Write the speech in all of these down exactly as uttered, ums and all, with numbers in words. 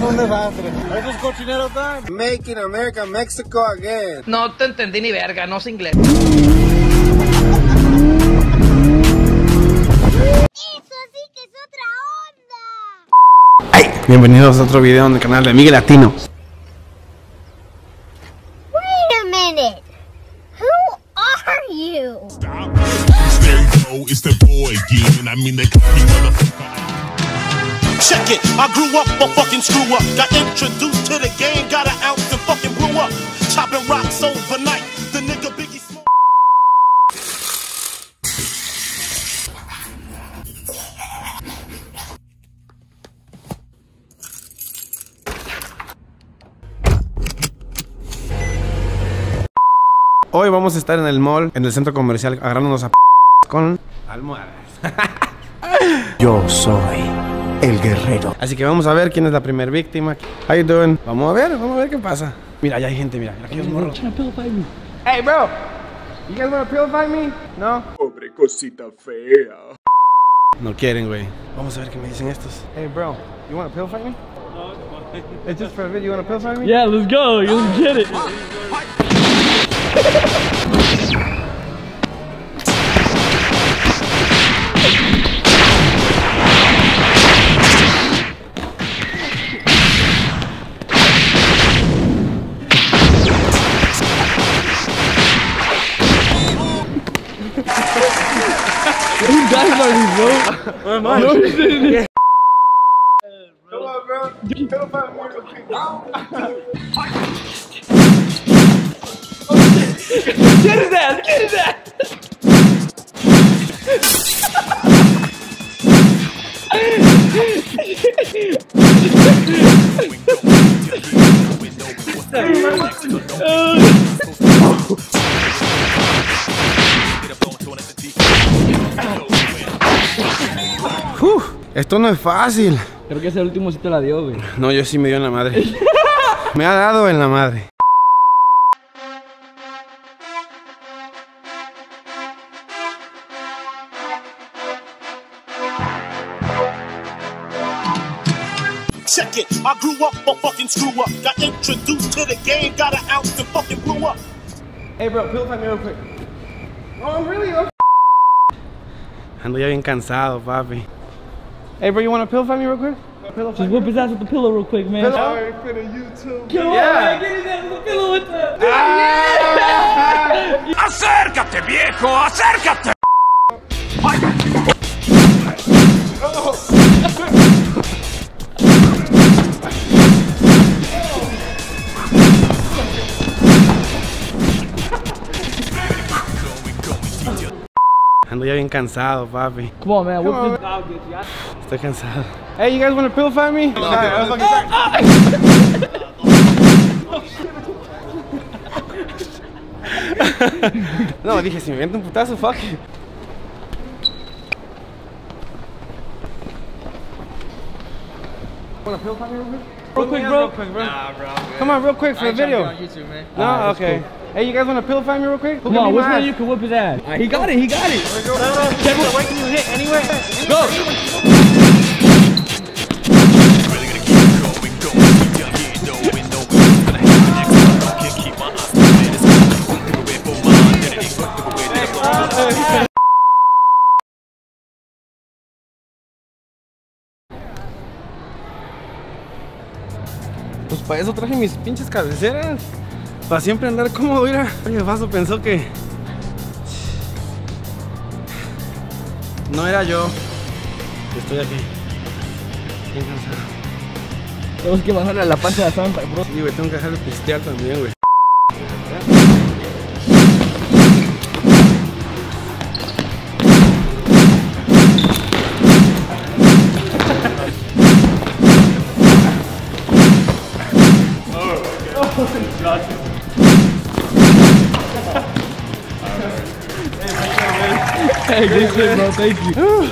un desastre. Eso es cochinero time. Making America Mexico again. No te entendí ni verga, no sé inglés. Eso sí que es otra onda. ¡Hey! Bienvenidos a otro video en el canal de Miguel Latino. Wait a minute. Who are you? It's the boy again. I mean the cocky motherfucker. Check it. I grew up a fucking screw up. Got introduced to the game. Got an ounce and fucking blew up. Chopping rocks overnight. The nigga Biggie Smoke. Hoy vamos a estar en el mall, en el centro comercial, agarrándonos a p con almohadas. Yo soy el guerrero. Así que vamos a ver quién es la primera víctima. How you doing? Vamos a ver, vamos a ver qué pasa. Mira, allá hay gente, mira, mira aquellos morros. Hey, bro, you guys wanna pillow fight me? No. Pobre cosita fea. No quieren, güey. Vamos a ver qué me dicen estos. Hey, bro, you wanna pillow fight me? No, it's just for a video. You wanna pillow fight me? Yeah, let's go. Let's get it. You guys already broke. Oh, my. No, you didn't. Come on, bro. Pillow fight me real quick. Get his ass! Get his ass! Uf, esto no es fácil. Creo que ese último sí te la dio, güey. No, yo sí me dio en la madre. Me ha dado en la madre. Check it. I grew up a fucking screw up. Got introduced to the game. Got an ounce and fucking blew up. Hey, bro, pillow fight me real quick. No, I'm really up. Ando ya bien cansado, papi. Hey, bro, you want to pillow fight me real quick? Pillow Just whip his ass with the pillow real quick, man. Pillow? Come on, man, get his ass with the pillow with the... Ah! ¡Acércate, viejo! ¡Acércate! Ando ya bien cansado, papi. Come on, man. Whip this... I'll get you. Estoy cansado. Hey, you guys want to pillow fight me? No, no, no, dije, si me viento un putazo, fuck it. Want to pillow fight me real quick? Real quick, bro. Real quick, bro. Nah, bro. Come on, real quick for the video. On YouTube, man. No, Right, okay. Cool. Hey, you guys want to pillow fight me real quick? Come on, which one of you can whip his ass? Right, he got it, he got it. Where can you hit anywhere? Go. Pues para eso traje mis pinches cabeceras. Para siempre andar cómodo, mira. Oye, Vaso pensó que... No era yo. Estoy aquí. Bien cansado. Tenemos que bajarle a la panza de Santa, bro. Sí, güey, tengo que dejar de pistear también, güey. Hey, good shit, bro. Thank you.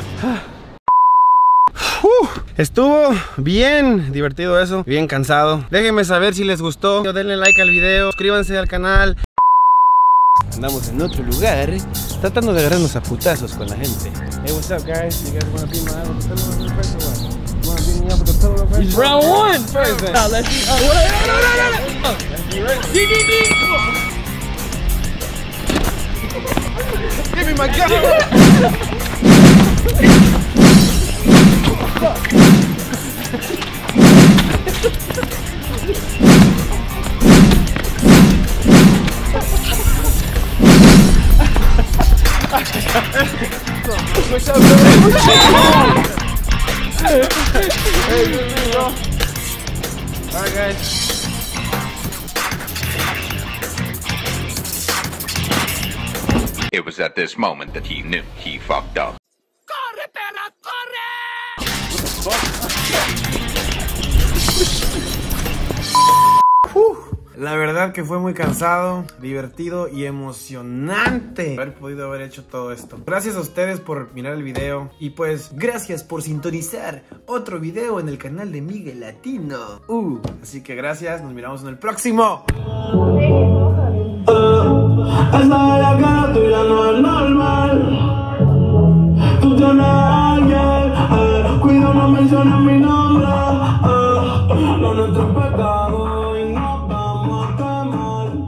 Uh, estuvo bien divertido eso, bien cansado. Déjenme saber si les gustó. Denle like al video, suscríbanse al canal. Andamos en otro lugar, tratando de agarrarnos a putazos con la gente. Hey, what's up, guys? You guys wanna be my pillow real quick or what? You wanna beat me up with a pillow real quick? It's round one first. Now let's see. Oh, no, no, no, no, no. Oh. Dee, dee, dee. Give me my gun! Alright, guys. It was at this moment that he knew he fucked up. Corre, perra, corre! La verdad que fue muy cansado, divertido y emocionante haber podido haber hecho todo esto. Gracias a ustedes por mirar el video y pues gracias por sintonizar otro video en el canal de Miguel Latino. Uh, así que gracias, nos miramos en el próximo. Esa de la cara tuya no es normal. Tú tienes a alguien, eh, cuida no menciones mi nombre, eh, lo nuestro es pecado.